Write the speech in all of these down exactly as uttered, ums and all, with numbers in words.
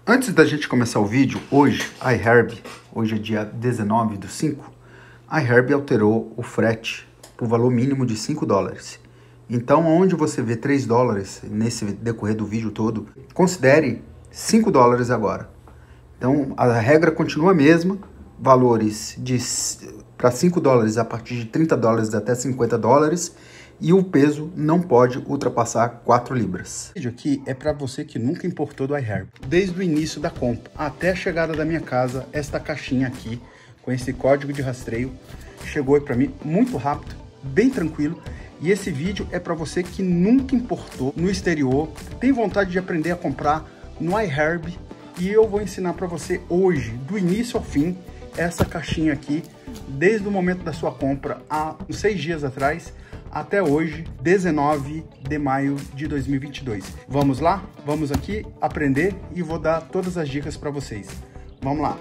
Antes da gente começar o vídeo, hoje, a iHerb, hoje é dia dezenove do cinco, a iHerb alterou o frete para o valor mínimo de cinco dólares. Então, onde você vê três dólares nesse decorrer do vídeo todo, considere cinco dólares agora. Então, a regra continua a mesma, valores de para cinco dólares a partir de trinta dólares até cinquenta dólares, e o peso não pode ultrapassar quatro libras. O vídeo aqui é para você que nunca importou do iHerb. Desde o início da compra até a chegada da minha casa, esta caixinha aqui, com esse código de rastreio, chegou para mim muito rápido, bem tranquilo. E esse vídeo é para você que nunca importou no exterior, tem vontade de aprender a comprar no iHerb, e eu vou ensinar para você hoje, do início ao fim, essa caixinha aqui, desde o momento da sua compra, há seis dias atrás, até hoje, dezenove de maio de dois mil e vinte e dois. Vamos lá? Vamos aqui aprender e vou dar todas as dicas para vocês. Vamos lá!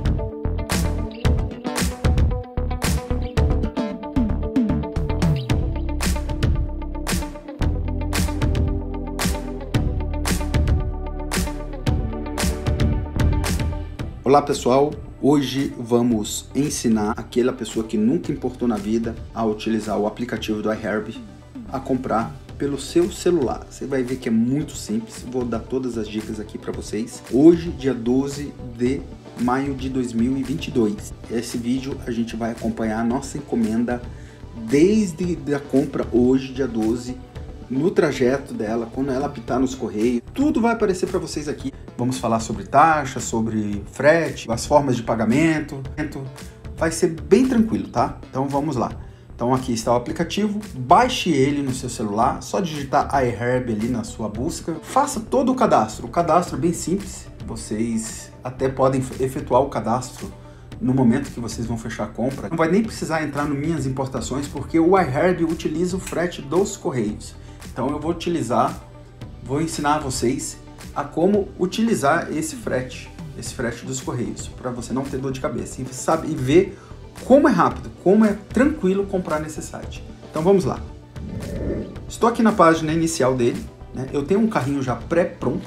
Olá pessoal, hoje vamos ensinar aquela pessoa que nunca importou na vida a utilizar o aplicativo do iHerb a comprar pelo seu celular. Você vai ver que é muito simples, vou dar todas as dicas aqui para vocês. Hoje, dia doze de maio de dois mil e vinte e dois. Esse vídeo a gente vai acompanhar a nossa encomenda desde a compra hoje, dia doze, no trajeto dela, quando ela apitar nos correios, tudo vai aparecer para vocês aqui. Vamos falar sobre taxa, sobre frete, as formas de pagamento. Vai ser bem tranquilo, tá? Então vamos lá. Então aqui está o aplicativo, baixe ele no seu celular, só digitar iHerb ali na sua busca. Faça todo o cadastro, o cadastro é bem simples, vocês até podem efetuar o cadastro no momento que vocês vão fechar a compra. Não vai nem precisar entrar no Minhas Importações, porque o iHerb utiliza o frete dos correios. Então eu vou utilizar, vou ensinar a vocês a como utilizar esse frete, esse frete dos correios, para você não ter dor de cabeça e, sabe, e ver como é rápido, como é tranquilo comprar nesse site. Então vamos lá. Estou aqui na página inicial dele, né? Eu tenho um carrinho já pré-pronto.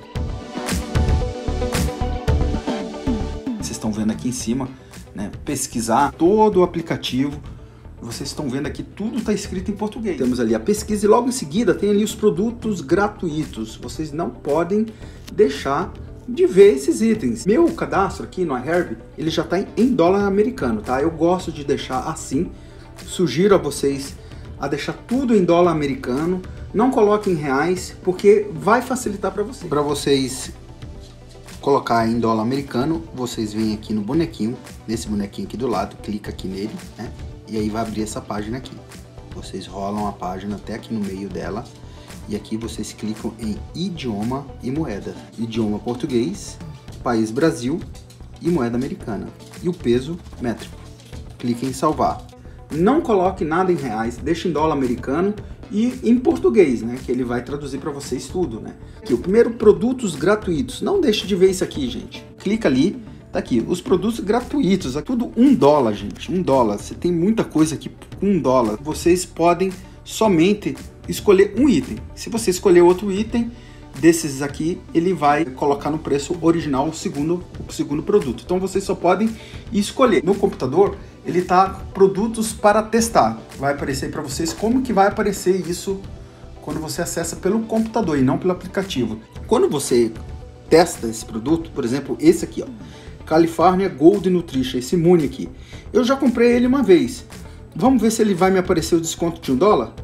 Vocês estão vendo aqui em cima, né? Pesquisar todo o aplicativo. Vocês estão vendo aqui, tudo está escrito em português. Temos ali a pesquisa e logo em seguida tem ali os produtos gratuitos. Vocês não podem deixar de ver esses itens. Meu cadastro aqui no iHerb, ele já está em dólar americano, tá? Eu gosto de deixar assim. Sugiro a vocês a deixar tudo em dólar americano. Não coloquem em reais, porque vai facilitar para vocês. Para vocês colocar em dólar americano, vocês vêm aqui no bonequinho, nesse bonequinho aqui do lado, clica aqui nele, né? E aí vai abrir essa página aqui. Vocês rolam a página até aqui no meio dela. E aqui vocês clicam em idioma e moeda. Idioma português, país Brasil e moeda americana. E o peso métrico. Clique em salvar. Não coloque nada em reais, deixe em dólar americano e em português, né? Que ele vai traduzir para vocês tudo, né? Aqui, o primeiro, produtos gratuitos. Não deixe de ver isso aqui, gente. Clica ali. Tá aqui, os produtos gratuitos, é tudo um dólar, gente, um dólar. Você tem muita coisa aqui com um dólar. Vocês podem somente escolher um item. Se você escolher outro item desses aqui, ele vai colocar no preço original o segundo, o segundo produto. Então vocês só podem escolher. No computador, ele tá produtos para testar. Vai aparecer para vocês como que vai aparecer isso quando você acessa pelo computador e não pelo aplicativo. Quando você testa esse produto, por exemplo, esse aqui, ó, California Gold Nutrition, esse Muni aqui. Eu já comprei ele uma vez. Vamos ver se ele vai me aparecer o desconto de um dólar?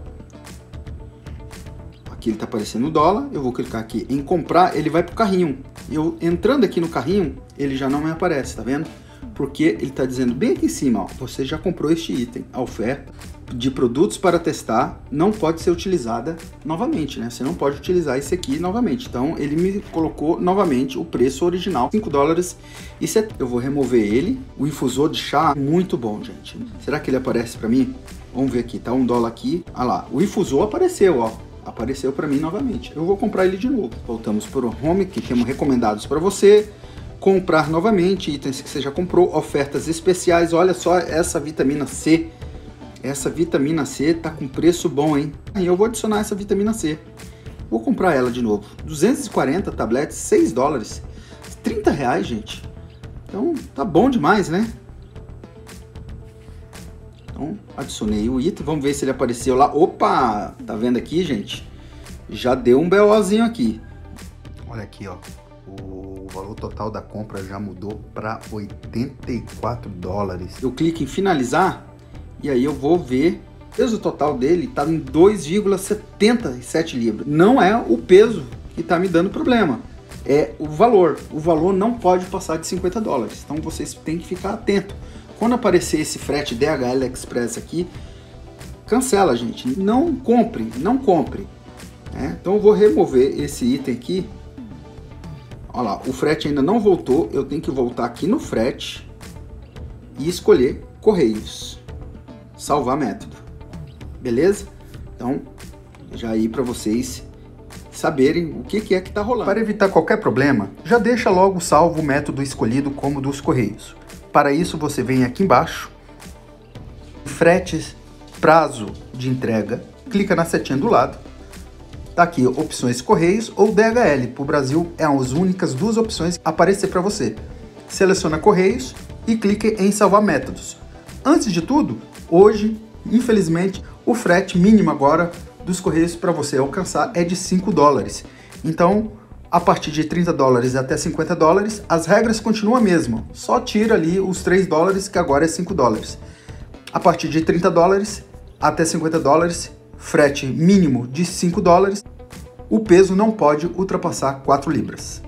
Aqui ele está aparecendo o dólar. Eu vou clicar aqui em comprar, ele vai para o carrinho. Eu entrando aqui no carrinho, ele já não me aparece, tá vendo? Porque ele está dizendo bem aqui em cima, ó, você já comprou este item. A oferta de produtos para testar não pode ser utilizada novamente, né? Você não pode utilizar esse aqui novamente. Então ele me colocou novamente o preço original, cinco dólares e setenta. Eu vou remover ele. O infusor de chá, muito bom, gente. Será que ele aparece para mim? Vamos ver aqui, tá um dólar aqui. Ah lá, o infusor apareceu, ó. Apareceu para mim novamente. Eu vou comprar ele de novo. Voltamos para o home, que temos recomendados para você. Comprar novamente, itens que você já comprou, ofertas especiais. Olha só essa vitamina C. Essa vitamina C tá com preço bom, hein? E eu vou adicionar essa vitamina C. Vou comprar ela de novo. duzentas e quarenta tabletes, seis dólares. trinta reais, gente. Então tá bom demais, né? Então adicionei o item, vamos ver se ele apareceu lá. Opa, tá vendo aqui, gente? Já deu um BOzinho aqui. Olha aqui, ó. O valor total da compra já mudou para oitenta e quatro dólares. Eu clico em finalizar e aí eu vou ver. O peso total dele está em dois vírgula setenta e sete libras. Não é o peso que está me dando problema, é o valor. O valor não pode passar de cinquenta dólares. Então vocês têm que ficar atento. Quando aparecer esse frete D H L Express aqui, cancela, gente. Não compre, não compre. É, então eu vou remover esse item aqui. Olha lá, o frete ainda não voltou. Eu tenho que voltar aqui no frete e escolher Correios. Salvar método. Beleza? Então, já aí para vocês saberem o que, que é que está rolando. Para evitar qualquer problema, já deixa logo salvo o método escolhido como dos Correios. Para isso, você vem aqui embaixo, fretes, prazo de entrega, clica na setinha do lado. Tá aqui, opções Correios ou D H L. Para o Brasil, é as únicas duas opções que aparecer para você. Seleciona Correios e clique em salvar métodos. Antes de tudo, hoje, infelizmente, o frete mínimo agora dos Correios para você alcançar é de cinco dólares. Então, a partir de trinta dólares até cinquenta dólares, as regras continuam a mesma. Só tira ali os três dólares, que agora é cinco dólares. A partir de trinta dólares até cinquenta dólares, frete mínimo de cinco dólares. O peso não pode ultrapassar quatro libras.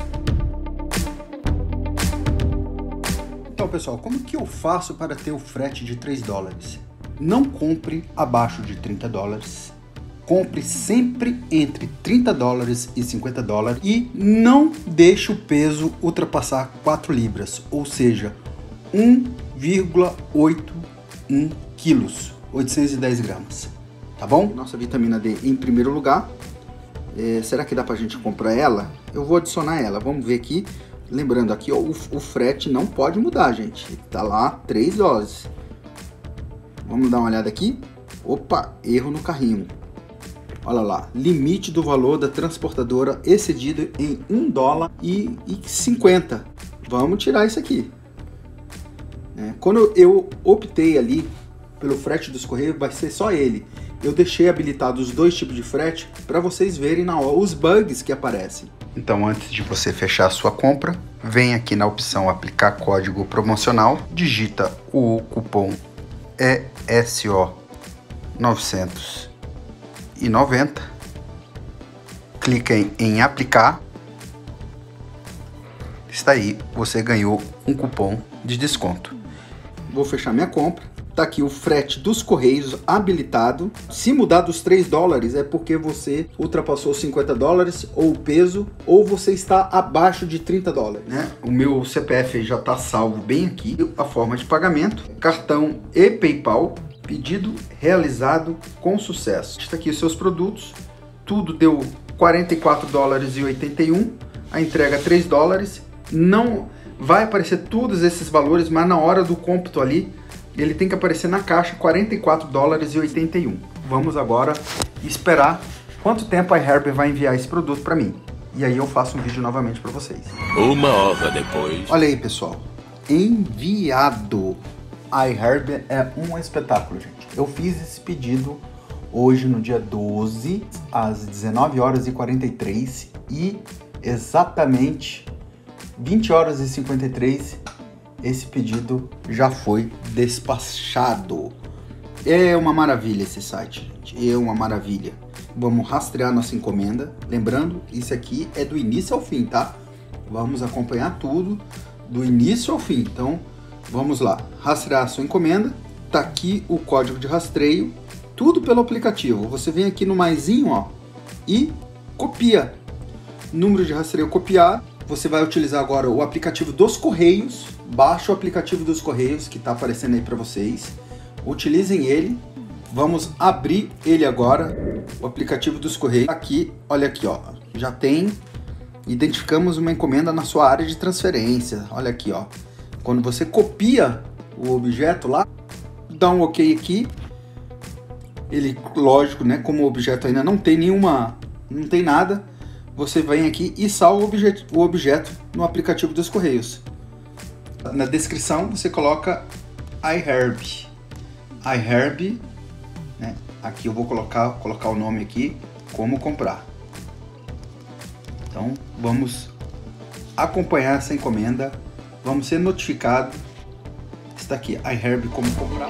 Então, pessoal, como que eu faço para ter o frete de três dólares? Não compre abaixo de trinta dólares. Compre sempre entre trinta dólares e cinquenta dólares e não deixe o peso ultrapassar quatro libras, ou seja, um vírgula oitenta e um quilos, oitocentos e dez gramas, tá bom? Nossa vitamina D em primeiro lugar. É, será que dá pra gente comprar ela? Eu vou adicionar ela, vamos ver aqui. Lembrando aqui, ó, o, o frete não pode mudar, gente. Tá lá três dólares. Vamos dar uma olhada aqui. Opa, erro no carrinho. Olha lá, limite do valor da transportadora excedido em um dólar e cinquenta. Vamos tirar isso aqui. É, quando eu optei ali pelo frete dos Correios, vai ser só ele. Eu deixei habilitados os dois tipos de frete para vocês verem na hora os bugs que aparecem. Então, antes de você fechar a sua compra, vem aqui na opção aplicar código promocional, digita o cupom E S O novecentos e noventa, clica em, em aplicar. Está aí, você ganhou um cupom de desconto. Vou fechar minha compra. Tá aqui o frete dos Correios habilitado. Se mudar dos três dólares é porque você ultrapassou cinquenta dólares ou o peso, ou você está abaixo de trinta dólares, né? O meu C P F já está salvo bem aqui. A forma de pagamento, cartão e PayPal. Pedido realizado com sucesso. Está aqui os seus produtos. Tudo deu quarenta e quatro dólares e oitenta e um. A entrega três dólares. Não vai aparecer todos esses valores, mas na hora do cômputo ali, ele tem que aparecer na caixa quarenta e quatro dólares e oitenta e um. Vamos agora esperar quanto tempo a iHerb vai enviar esse produto para mim. E aí eu faço um vídeo novamente para vocês. Uma hora depois. Olha aí, pessoal. Enviado. A iHerb é um espetáculo, gente. Eu fiz esse pedido hoje no dia doze, às dezenove horas e quarenta e três, e exatamente vinte horas e cinquenta e três esse pedido já foi despachado. É uma maravilha esse site, gente. É uma maravilha. Vamos rastrear nossa encomenda. Lembrando, isso aqui é do início ao fim, tá? Vamos acompanhar tudo do início ao fim. Então, vamos lá. Rastrear a sua encomenda. Tá aqui o código de rastreio. Tudo pelo aplicativo. Você vem aqui no maisinho, ó, e copia. Número de rastreio copiar. Você vai utilizar agora o aplicativo dos Correios. Baixa o aplicativo dos Correios que está aparecendo aí para vocês. Utilizem ele. Vamos abrir ele agora. O aplicativo dos Correios. Aqui, olha aqui, ó. Já tem. Identificamos uma encomenda na sua área de transferência. Olha aqui, ó. Quando você copia o objeto lá, dá um OK aqui. Ele, lógico, né? Como o objeto ainda não tem nenhuma, não tem nada, você vem aqui e salva o objeto, o objeto no aplicativo dos Correios. Na descrição você coloca iHerb. iHerb, né? Aqui eu vou colocar, colocar o nome aqui, como comprar. Então vamos acompanhar essa encomenda, vamos ser notificados. Está aqui, iHerb, como comprar.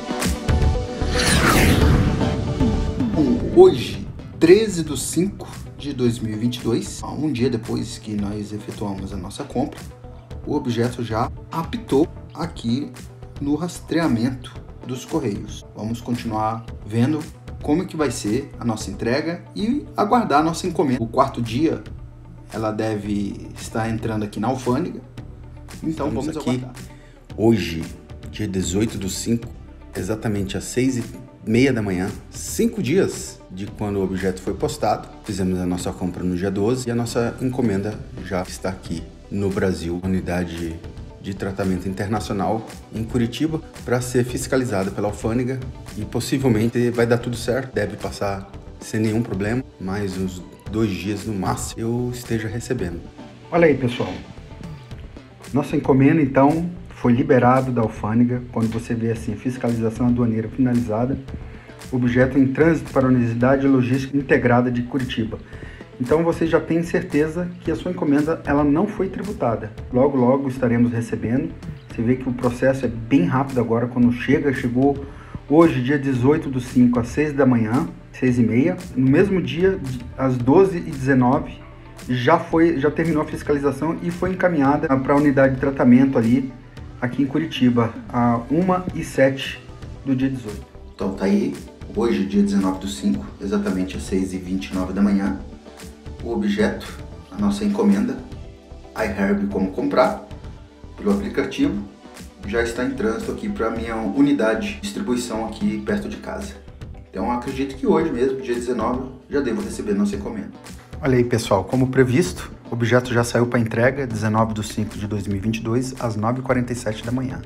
Hoje, treze de cinco de dois mil e vinte e dois, um dia depois que nós efetuamos a nossa compra, o objeto já apitou aqui no rastreamento dos Correios. Vamos continuar vendo como é que vai ser a nossa entrega e aguardar a nossa encomenda. O quarto dia, ela deve estar entrando aqui na alfândega, então Estamos vamos aqui aguardar. Hoje, dia dezoito do cinco, exatamente às seis e meia da manhã, cinco dias de quando o objeto foi postado. Fizemos a nossa compra no dia doze e a nossa encomenda já está aqui no Brasil, unidade de tratamento internacional em Curitiba, para ser fiscalizada pela alfândega e possivelmente vai dar tudo certo, deve passar sem nenhum problema, mais uns dois dias no máximo eu esteja recebendo. Olha aí, pessoal, nossa encomenda então foi liberado da alfândega. Quando você vê assim, fiscalização aduaneira finalizada, objeto em trânsito para a Unidade Logística Integrada de Curitiba. Então você já tem certeza que a sua encomenda ela não foi tributada. Logo, logo estaremos recebendo. Você vê que o processo é bem rápido agora. Quando chega, chegou hoje, dia dezoito do cinco, às seis da manhã, seis e meia. No mesmo dia, às doze e dezenove, já, foi, já terminou a fiscalização e foi encaminhada para a unidade de tratamento ali, aqui em Curitiba, a uma e sete do dia dezoito. Então tá aí, hoje, dia dezenove do cinco, exatamente às seis e vinte e nove da manhã. O objeto, a nossa encomenda, iHerb, como comprar, pelo aplicativo, já está em trânsito aqui para a minha unidade de distribuição aqui perto de casa. Então acredito que hoje mesmo, dia dezenove, já devo receber nossa encomenda. Olha aí, pessoal, como previsto, o objeto já saiu para entrega, dezenove do cinco de dois mil e vinte e dois, às nove e quarenta e sete da manhã.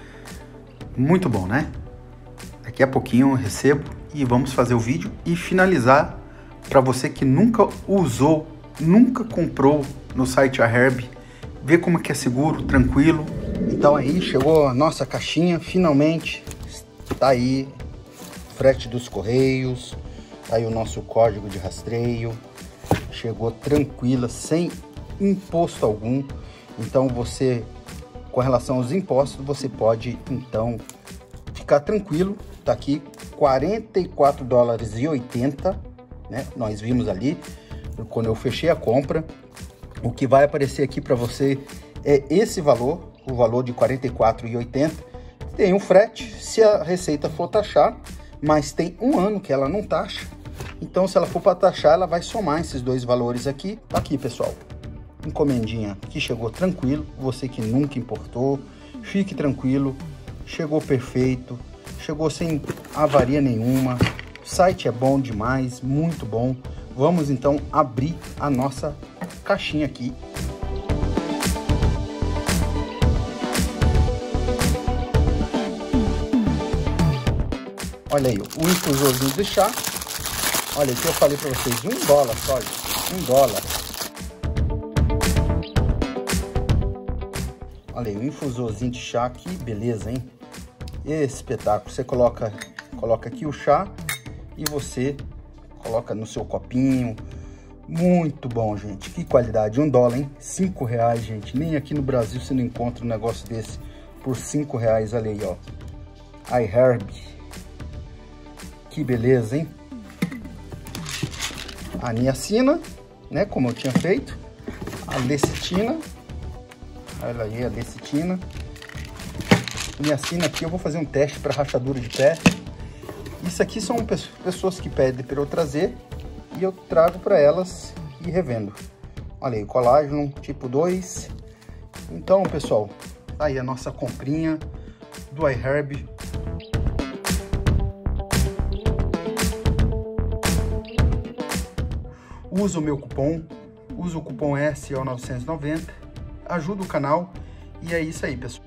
Muito bom, né? Daqui a pouquinho eu recebo e vamos fazer o vídeo e finalizar. Para você que nunca usou, nunca comprou no site iHerb, ver como que é seguro, tranquilo. Então aí chegou a nossa caixinha, finalmente. Tá aí, frete dos Correios, tá aí o nosso código de rastreio. Chegou tranquila, sem imposto algum. Então você, com relação aos impostos, você pode então ficar tranquilo. Tá aqui quarenta e quatro dólares e oitenta. Né? Nós vimos ali, quando eu fechei a compra, o que vai aparecer aqui para você é esse valor, o valor de quarenta e quatro reais e oitenta centavos. Tem um frete, se a Receita for taxar, mas tem um ano que ela não taxa. Então, se ela for para taxar, ela vai somar esses dois valores aqui. Tá aqui, pessoal, encomendinha que chegou tranquilo. Você que nunca importou, fique tranquilo, chegou perfeito, chegou sem avaria nenhuma. O site é bom demais, muito bom. Vamos então abrir a nossa caixinha aqui. Olha aí, o infusorzinho de chá. Olha, aqui eu falei para vocês, um dólar só, um dólar. Olha aí, o infusorzinho de chá aqui, beleza, hein? Espetáculo. Você coloca, coloca aqui o chá e você coloca no seu copinho. Muito bom, gente. Que qualidade. Um dólar, hein? Cinco reais, gente. Nem aqui no Brasil você não encontra um negócio desse por cinco reais. Olha aí, ó. iHerb. Que beleza, hein? A niacina, né? Como eu tinha feito. A lecitina. Olha aí, a lecitina. Niacina aqui eu vou fazer um teste para rachadura de pé. Isso aqui são pessoas que pedem para eu trazer e eu trago para elas e revendo. Olha aí, colágeno tipo dois. Então, pessoal, tá aí a nossa comprinha do iHerb. Usa o meu cupom, usa o cupom S O novecentos e noventa, ajuda o canal e é isso aí, pessoal.